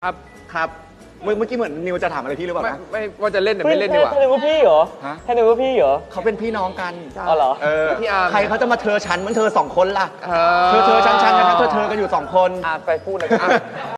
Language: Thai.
ครับครับเมื่อกี้เหมือนนิวจะถามอะไรพี่หรือเปล่านะไม่ว่าจะเล่นแต่ไม่เล่นดีกว่าท่านนึกว่าพี่เหรอฮะท่านนึกว่าพี่เหรอเขาเป็นพี่น้องกันอ๋อเหรอพี่อาร์มใครเขาจะมาเธอฉันเหมือนเธอสองคนล่ะเธอเธอฉันกันนะเธอกันอยู่สองคนไปพูดเลยครับ